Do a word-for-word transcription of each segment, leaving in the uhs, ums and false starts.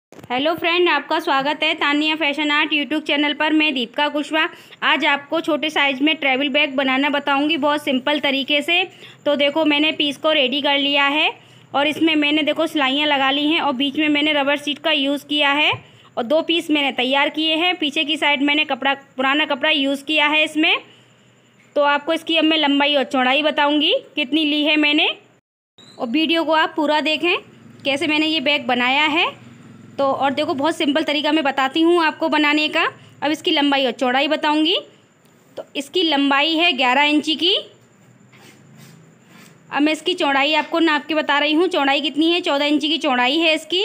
Hello friend, आपका स्वागत है Tania fashion art YouTube channel पर। मैं दीपिका कुशवाहा आज आपको छोटे साइज़ में ट्रैवल बैग बनाना बताऊंगी बहुत सिंपल तरीके से। तो देखो, मैंने पीस को रेडी कर लिया है और इसमें मैंने देखो सिलाइयाँ लगा ली हैं और बीच में मैंने रबर शीट का यूज़ किया है और दो पीस मैंने तैयार किए हैं। पीछे की साइड मैंने कपड़ा पुराना कपड़ा यूज़ किया है इसमें। तो आपको इसकी अब मैं लंबाई और चौड़ाई बताऊँगी कितनी ली है मैंने, और वीडियो को आप पूरा देखें कैसे मैंने ये बैग बनाया है। तो और देखो, बहुत सिंपल तरीका मैं बताती हूँ आपको बनाने का। अब इसकी लंबाई और चौड़ाई बताऊँगी। तो इसकी लंबाई है ग्यारह इंची की। अब मैं इसकी चौड़ाई आपको नाप के बता रही हूँ। चौड़ाई कितनी है? चौदह इंची की चौड़ाई है इसकी।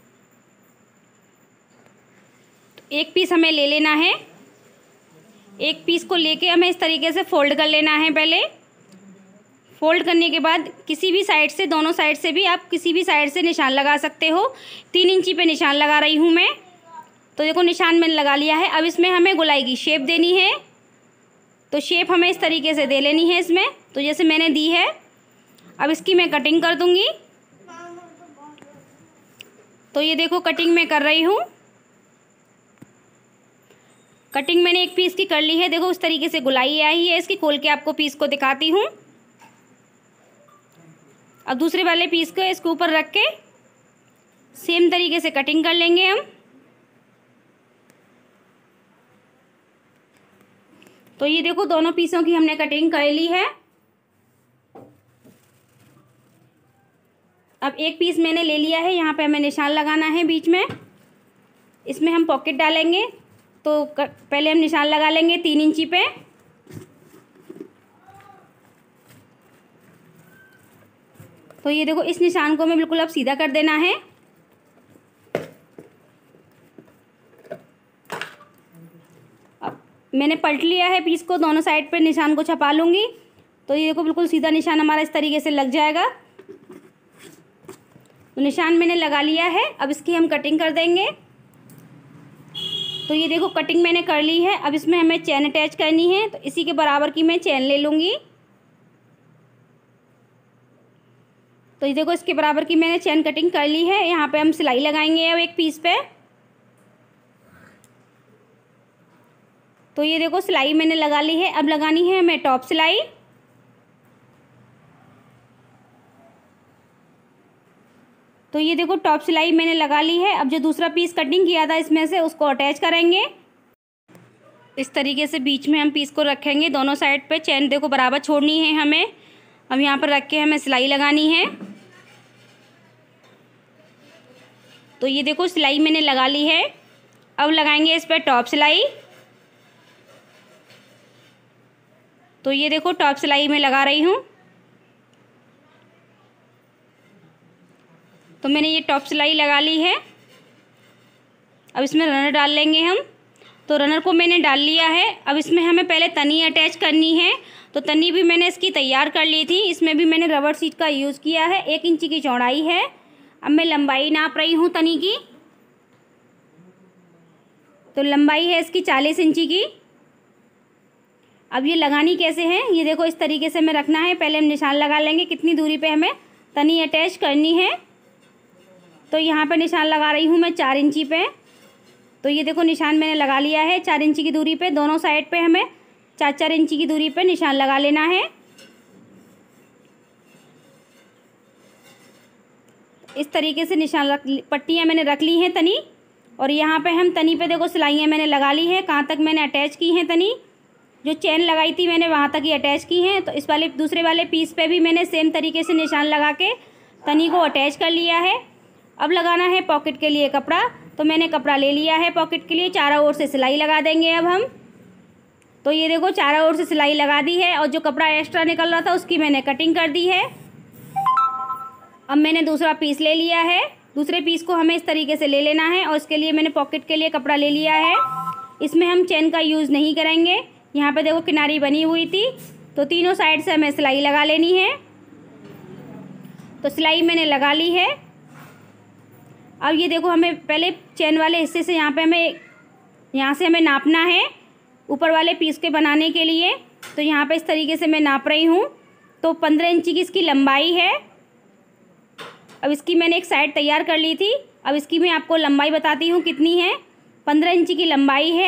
तो एक पीस हमें ले लेना है। एक पीस को लेके हमें इस तरीके से फोल्ड कर लेना है। पहले फोल्ड करने के बाद किसी भी साइड से, दोनों साइड से भी आप किसी भी साइड से निशान लगा सकते हो। तीन इंची पे निशान लगा रही हूँ मैं। तो देखो, निशान मैंने लगा लिया है। अब इसमें हमें गोलाई की शेप देनी है। तो शेप हमें इस तरीके से दे लेनी है इसमें, तो जैसे मैंने दी है। अब इसकी मैं कटिंग कर दूँगी। तो ये देखो, कटिंग मैं कर रही हूँ। कटिंग मैंने एक पीस की कर ली है। देखो, उस तरीके से गोलाई आई है इसकी। खोल के आपको पीस को दिखाती हूँ। अब दूसरे वाले पीस को इसके ऊपर रख के सेम तरीके से कटिंग कर लेंगे हम। तो ये देखो, दोनों पीसों की हमने कटिंग कर ली है। अब एक पीस मैंने ले लिया है। यहाँ पे हमें निशान लगाना है बीच में। इसमें हम पॉकेट डालेंगे। तो पहले हम निशान लगा लेंगे तीन इंची पे। तो ये देखो, इस निशान को हमें बिल्कुल अब सीधा कर देना है। अब मैंने पलट लिया है पीस को, दोनों साइड पे निशान को छपा लूँगी। तो ये देखो, बिल्कुल सीधा निशान हमारा इस तरीके से लग जाएगा। तो निशान मैंने लगा लिया है। अब इसकी हम कटिंग कर देंगे। तो ये देखो, कटिंग मैंने कर ली है। अब इसमें हमें चैन अटैच करनी है। तो इसी के बराबर की मैं चैन ले लूँगी। तो ये देखो, इसके बराबर की मैंने चैन कटिंग कर ली है। यहाँ पे हम सिलाई लगाएंगे अब एक पीस पे। तो ये देखो, सिलाई मैंने लगा ली है। अब लगानी है हमें टॉप सिलाई। तो ये देखो, टॉप सिलाई मैंने लगा ली है। अब जो दूसरा पीस कटिंग किया था इसमें से, उसको अटैच करेंगे। इस तरीके से बीच में हम पीस को रखेंगे। दोनों साइड पे चैन देखो बराबर छोड़नी है हमें। अब यहाँ पर रख के हमें सिलाई लगानी है। तो ये देखो, सिलाई मैंने लगा ली है। अब लगाएंगे इस पर टॉप सिलाई। तो ये देखो, टॉप सिलाई मैं लगा रही हूँ। तो मैंने ये टॉप सिलाई लगा ली है। अब इसमें रनर डाल लेंगे हम। तो रनर को मैंने डाल लिया है। अब इसमें हमें पहले तनी अटैच करनी है। तो तनी भी मैंने इसकी तैयार कर ली थी। इसमें भी मैंने रबर शीट का यूज़ किया है। एक इंची की चौड़ाई है। अब मैं लंबाई नाप रही हूँ तनी की। तो लंबाई है इसकी चालीस इंची की। अब ये लगानी कैसे है, ये देखो, इस तरीके से हमें रखना है। पहले हम निशान लगा लेंगे कितनी दूरी पे हमें तनी अटैच करनी है। तो यहाँ पे निशान लगा रही हूँ मैं चार इंची पे। तो ये देखो, निशान मैंने लगा लिया है चार इंची की दूरी पे। दोनों साइड पे हमें चार चार इंची की दूरी पे निशान लगा लेना है। इस तरीके से निशान रख, पट्टियाँ मैंने रख ली हैं तनी। और यहाँ पे हम तनी पे देखो, सिलाइयाँ मैंने लगा ली है। कहाँ तक मैंने अटैच की हैं तनी, जो चैन लगाई थी मैंने वहाँ तक ही अटैच की हैं। तो इस वाले दूसरे वाले पीस पे भी मैंने सेम तरीके से निशान लगा के तनी को अटैच कर लिया है। अब लगाना है पॉकेट के लिए कपड़ा। तो मैंने कपड़ा ले लिया है पॉकेट के लिए। चारों ओर से सिलाई लगा देंगे अब हम। तो ये देखो, चारों ओर से सिलाई लगा दी है और जो कपड़ा एक्स्ट्रा निकल रहा था उसकी मैंने कटिंग कर दी है। अब मैंने दूसरा पीस ले लिया है। दूसरे पीस को हमें इस तरीके से ले लेना है और इसके लिए मैंने पॉकेट के लिए कपड़ा ले लिया है। इसमें हम चैन का यूज़ नहीं करेंगे। यहाँ पे देखो, किनारी बनी हुई थी। तो तीनों साइड से हमें सिलाई लगा लेनी है। तो सिलाई मैंने लगा ली है। अब ये देखो, हमें पहले चैन वाले हिस्से से यहाँ पे हमें यहाँ से हमें नापना है ऊपर वाले पीस के बनाने के लिए। तो यहाँ पे इस तरीके से मैं नाप रही हूँ। तो पंद्रह इंची की इसकी लंबाई है। अब इसकी मैंने एक साइड तैयार कर ली थी। अब इसकी मैं आपको लंबाई बताती हूँ कितनी है। पंद्रह इंची की लंबाई है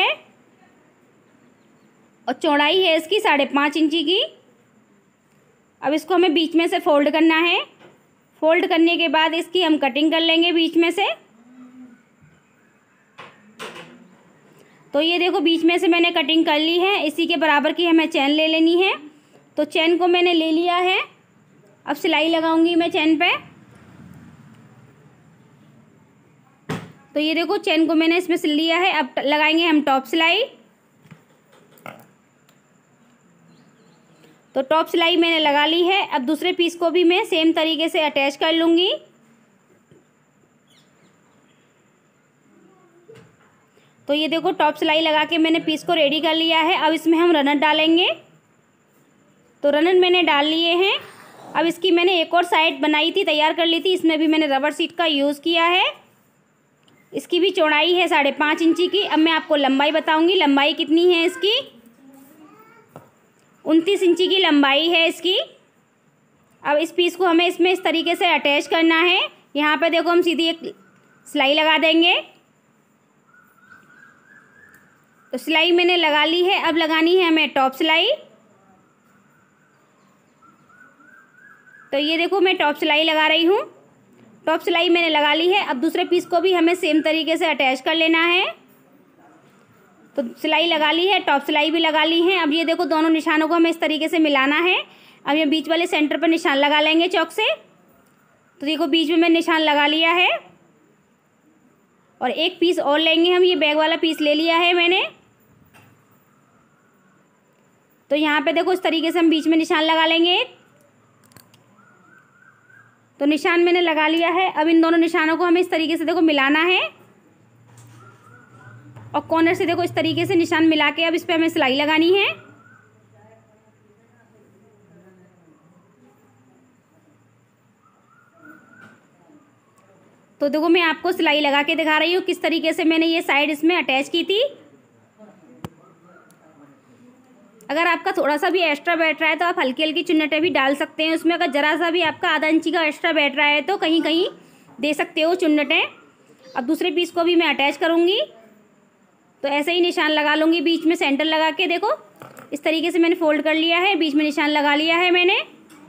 और चौड़ाई है इसकी साढ़े पाँच इंची की। अब इसको हमें बीच में से फोल्ड करना है। फोल्ड करने के बाद इसकी हम कटिंग कर लेंगे बीच में से। तो ये देखो बीच में से मैंने कटिंग कर ली है। इसी के बराबर की हमें चैन ले लेनी है। तो चैन को मैंने ले लिया है। अब सिलाई लगाऊंगी मैं चैन पे। तो ये देखो चैन को मैंने इसमें सिल लिया है। अब लगाएंगे हम टॉप सिलाई। तो टॉप सिलाई मैंने लगा ली है। अब दूसरे पीस को भी मैं सेम तरीके से अटैच कर लूँगी। तो ये देखो टॉप सिलाई लगा के मैंने पीस को रेडी कर लिया है। अब इसमें हम रनर डालेंगे। तो रनर मैंने डाल लिए हैं। अब इसकी मैंने एक और साइड बनाई थी, तैयार कर ली थी। इसमें भी मैंने रबर सीट का यूज़ किया है। इसकी भी चौड़ाई है साढ़े पाँच इंची की। अब मैं आपको लंबाई बताऊंगी। लंबाई कितनी है इसकी? उनतीस इंची की लंबाई है इसकी। अब इस पीस को हमें इसमें इस तरीके से अटैच करना है। यहाँ पे देखो हम सीधी एक सिलाई लगा देंगे। तो सिलाई मैंने लगा ली है। अब लगानी है हमें टॉप सिलाई। तो ये देखो मैं टॉप सिलाई लगा रही हूँ। टॉप सिलाई मैंने लगा ली है। अब दूसरे पीस को भी हमें सेम तरीके से अटैच कर लेना है। तो सिलाई लगा ली है, टॉप सिलाई भी लगा ली है। अब ये देखो दोनों निशानों को हमें इस तरीके से मिलाना है। अब ये बीच वाले सेंटर पर निशान लगा लेंगे चौक से। तो देखो बीच में मैं निशान लगा लिया है। और एक पीस और लेंगे हम। ये बैग वाला पीस ले लिया है मैंने। तो यहाँ पे देखो इस तरीके से हम बीच में निशान लगा लेंगे। तो निशान मैंने लगा लिया है। अब इन दोनों निशानों को हमें इस तरीके से देखो मिलाना है। और कॉर्नर से देखो इस तरीके से निशान मिला के अब इस पे हमें सिलाई लगानी है। तो देखो मैं आपको सिलाई लगा के दिखा रही हूँ किस तरीके से मैंने ये साइड इसमें अटैच की थी। अगर आपका थोड़ा सा भी एक्स्ट्रा बैठ रहा है तो आप हल्की हल्की चुन्नटें भी डाल सकते हैं उसमें। अगर ज़रा सा भी आपका आधा इंची का एक्स्ट्रा बैठ रहा है तो कहीं कहीं दे सकते हो चुन्नटें। अब दूसरे पीस को भी मैं अटैच करूँगी। तो ऐसे ही निशान लगा लूँगी बीच में सेंटर लगा के। देखो इस तरीके से मैंने फोल्ड कर लिया है, बीच में निशान लगा लिया है मैंने।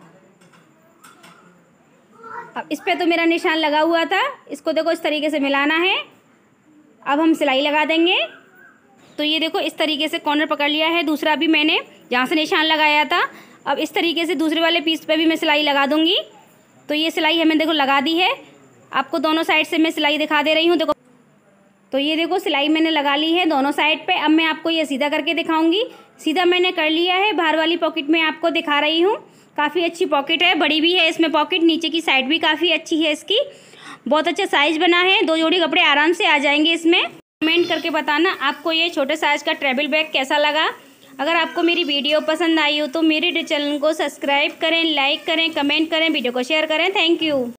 अब इस पे तो मेरा निशान लगा हुआ था, इसको देखो इस तरीके से मिलाना है। अब हम सिलाई लगा देंगे। तो ये देखो इस तरीके से कॉर्नर पकड़ लिया है। दूसरा भी मैंने जहाँ से निशान लगाया था, अब इस तरीके से दूसरे वाले पीस पे भी मैं सिलाई लगा दूँगी। तो ये सिलाई हमें देखो लगा दी है। आपको दोनों साइड से मैं सिलाई दिखा दे रही हूँ। देखो तो ये देखो सिलाई मैंने लगा ली है दोनों साइड पे। अब मैं आपको ये सीधा करके दिखाऊंगी। सीधा मैंने कर लिया है। बाहर वाली पॉकेट में आपको दिखा रही हूँ। काफ़ी अच्छी पॉकेट है, बड़ी भी है इसमें पॉकेट। नीचे की साइड भी काफ़ी अच्छी है इसकी। बहुत अच्छा साइज़ बना है। दो जोड़ी कपड़े आराम से आ जाएंगे इसमें। कमेंट करके बताना आपको ये छोटे साइज़ का ट्रैवल बैग कैसा लगा। अगर आपको मेरी वीडियो पसंद आई हो तो मेरे चैनल को सब्सक्राइब करें, लाइक करें, कमेंट करें, वीडियो को शेयर करें। Thank you.